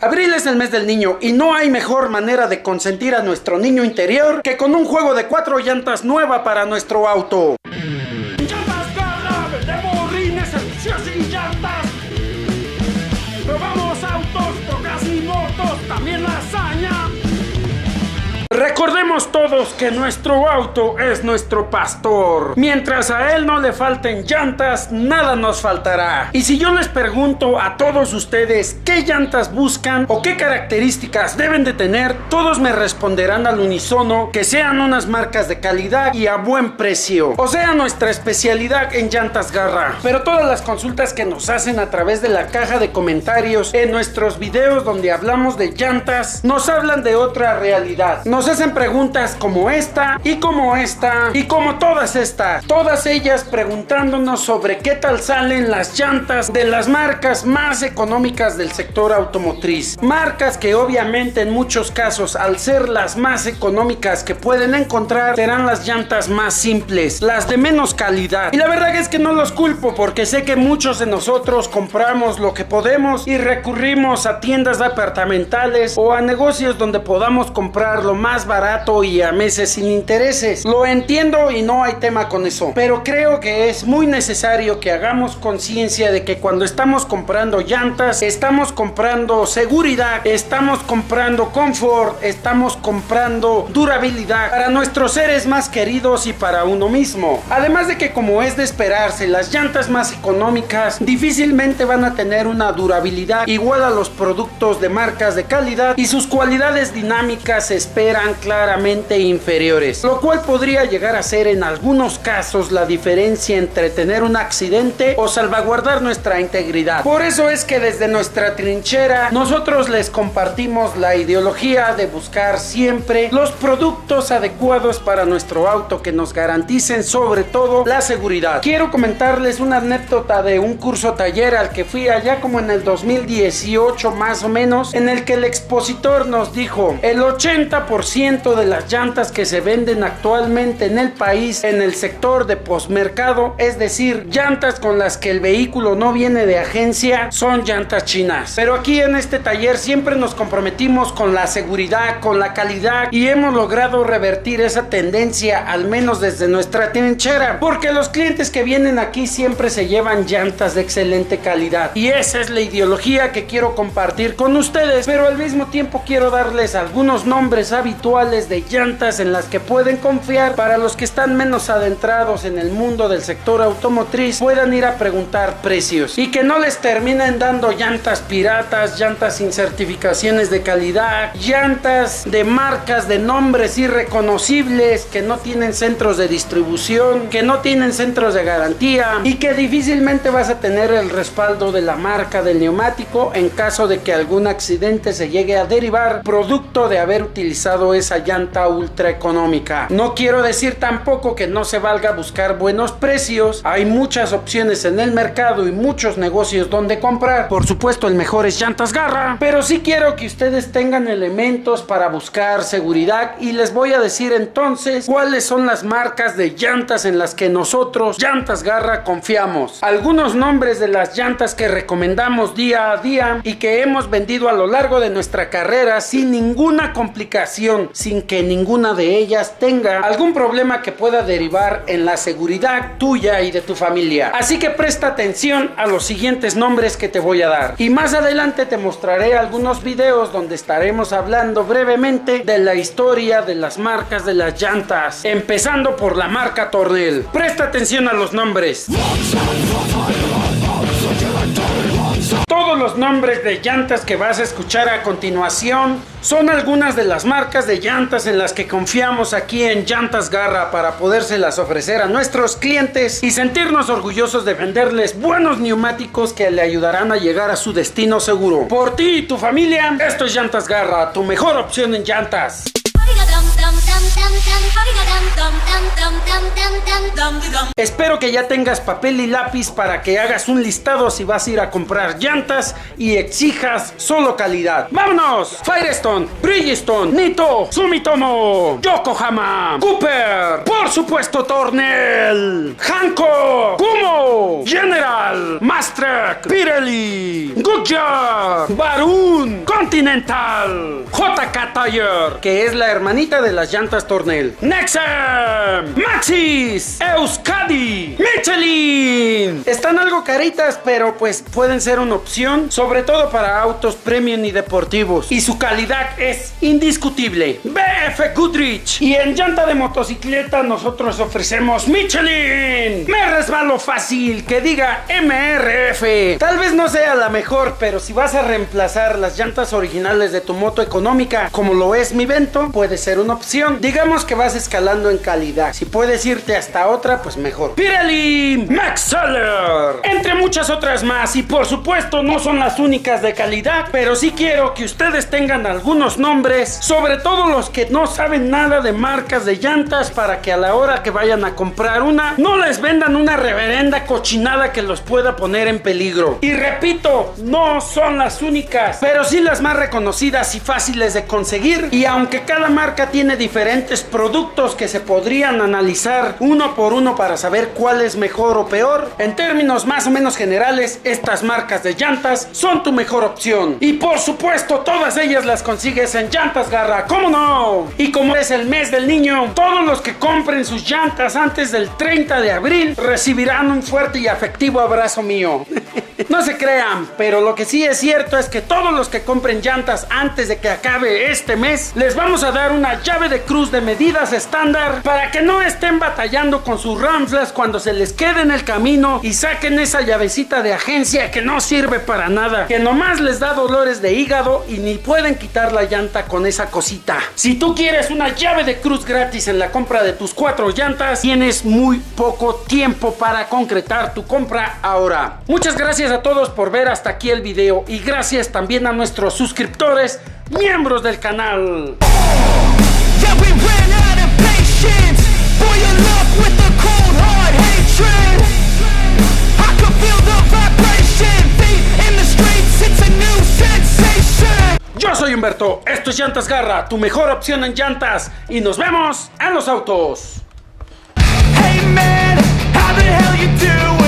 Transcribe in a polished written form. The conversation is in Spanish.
Abril es el mes del niño y no hay mejor manera de consentir a nuestro niño interior que con un juego de 4 llantas nueva para nuestro auto. ¡Llantas Garra! ¡Vendemos rines, servicios y llantas! ¡Probamos autos, trocas y motos! ¡También lasaña! Recordemos todos que nuestro auto es nuestro pastor. Mientras a él no le falten llantas, nada nos faltará. Y si yo les pregunto a todos ustedes qué llantas buscan o qué características deben de tener, todos me responderán al unísono que sean unas marcas de calidad y a buen precio. O sea, nuestra especialidad en Llantas Garra. Pero todas las consultas que nos hacen a través de la caja de comentarios en nuestros videos donde hablamos de llantas, nos hablan de otra realidad. Nos hacen preguntas como esta y como esta y como todas estas, todas ellas preguntándonos sobre qué tal salen las llantas de las marcas más económicas del sector automotriz, marcas que obviamente en muchos casos, al ser las más económicas que pueden encontrar, serán las llantas más simples, las de menos calidad. Y la verdad es que no los culpo, porque sé que muchos de nosotros compramos lo que podemos y recurrimos a tiendas departamentales o a negocios donde podamos comprar lo más barato y a meses sin intereses. Lo entiendo y no hay tema con eso, pero creo que es muy necesario que hagamos conciencia de que cuando estamos comprando llantas, estamos comprando seguridad, estamos comprando confort, estamos comprando durabilidad para nuestros seres más queridos y para uno mismo. Además de que, como es de esperarse, las llantas más económicas difícilmente van a tener una durabilidad igual a los productos de marcas de calidad y sus cualidades dinámicas se esperan claramente inferiores, lo cual podría llegar a ser en algunos casos la diferencia entre tener un accidente o salvaguardar nuestra integridad. Por eso es que desde nuestra trinchera nosotros les compartimos la ideología de buscar siempre los productos adecuados para nuestro auto que nos garanticen sobre todo la seguridad. Quiero comentarles una anécdota de un curso taller al que fui allá como en el 2018 más o menos, en el que el expositor nos dijo: el 80% de las llantas que se venden actualmente en el país en el sector de postmercado, es decir, llantas con las que el vehículo no viene de agencia, son llantas chinas. Pero aquí en este taller siempre nos comprometimos con la seguridad, con la calidad, y hemos logrado revertir esa tendencia, al menos desde nuestra trinchera, porque los clientes que vienen aquí siempre se llevan llantas de excelente calidad, y esa es la ideología que quiero compartir con ustedes. Pero al mismo tiempo quiero darles algunos nombres habituales de llantas en las que pueden confiar para los que están menos adentrados en el mundo del sector automotriz, puedan ir a preguntar precios y que no les terminen dando llantas piratas, llantas sin certificaciones de calidad, llantas de marcas de nombres irreconocibles que no tienen centros de distribución, que no tienen centros de garantía y que difícilmente vas a tener el respaldo de la marca del neumático en caso de que algún accidente se llegue a derivar producto de haber utilizado esa llanta ultra económica. No quiero decir tampoco que no se valga buscar buenos precios, hay muchas opciones en el mercado y muchos negocios donde comprar. Por supuesto, el mejor es Llantas Garra, pero sí quiero que ustedes tengan elementos para buscar seguridad, y les voy a decir entonces cuáles son las marcas de llantas en las que nosotros, Llantas Garra, confiamos. Algunos nombres de las llantas que recomendamos día a día y que hemos vendido a lo largo de nuestra carrera sin ninguna complicación, sin que ninguna de ellas tenga algún problema que pueda derivar en la seguridad tuya y de tu familia. Así que presta atención a los siguientes nombres que te voy a dar, y más adelante te mostraré algunos videos donde estaremos hablando brevemente de la historia de las marcas de las llantas, empezando por la marca Tornel. Presta atención a los nombres. Todos los nombres de llantas que vas a escuchar a continuación son algunas de las marcas de llantas en las que confiamos aquí en Llantas Garra para podérselas ofrecer a nuestros clientes y sentirnos orgullosos de venderles buenos neumáticos que le ayudarán a llegar a su destino seguro. Por ti y tu familia, esto es Llantas Garra, tu mejor opción en llantas. Espero que ya tengas papel y lápiz para que hagas un listado si vas a ir a comprar llantas y exijas solo calidad. ¡Vámonos! Firestone, Bridgestone, Nitto, Sumitomo, Yokohama, Cooper, por supuesto Tornell, Hankook, Kumho, General, Mastrek, Pirelli, Goodyear, Varun, Continental, JK Tire, que es la hermanita de las llantas Tornell, Nexen, Maxxis, Euskadi, Michelin. Están algo caritas, pero pues pueden ser una opción, sobre todo para autos premium y deportivos. Y su calidad es indiscutible. BF Goodrich. Y en llanta de motocicleta nosotros ofrecemos Michelin. Me resbalo fácil, que diga MRF. Tal vez no sea la mejor, pero si vas a reemplazar las llantas originales de tu moto económica, como lo es mi Vento, puede ser una opción. Digamos que vas escalando en calidad. Si puedes irte hasta otra, pues mejor. Pirelli Maxxeller, entre muchas otras más. Y por supuesto no son las únicas de calidad, pero sí quiero que ustedes tengan algunos nombres, sobre todo los que no saben nada de marcas de llantas, para que a la hora que vayan a comprar una, no les vendan una reverenda cochinada que los pueda poner en peligro. Y repito, no son las únicas, pero sí las más reconocidas y fáciles de conseguir. Y aunque cada marca tiene diferentes productos que se podrían analizar uno por uno para saber cuál es mejor o peor, en términos más o menos generales, estas marcas de llantas son tu mejor opción. Y por supuesto, todas ellas las consigues en Llantas Garra, ¿cómo no? Y como es el mes del niño, todos los que compren sus llantas antes del 30 de abril recibirán un fuerte y afectivo abrazo mío. No se crean, pero lo que sí es cierto es que todos los que compren llantas antes de que acabe este mes, les vamos a dar una llave de cruz de medidas estándar para que no estén batallando con sus ramflas cuando se les quede en el camino y saquen esa llavecita de agencia que no sirve para nada, que nomás les da dolores de hígado y ni pueden quitar la llanta con esa cosita. Si tú quieres una llave de cruz gratis en la compra de tus 4 llantas, tienes muy poco tiempo para concretar tu compra ahora. Muchas gracias a todos por ver hasta aquí el video y gracias también a nuestros suscriptores, miembros del canal. Yo soy Humberto, esto es Llantas Garra, tu mejor opción en llantas, y nos vemos en los autos. Hey man, how the hell you doing?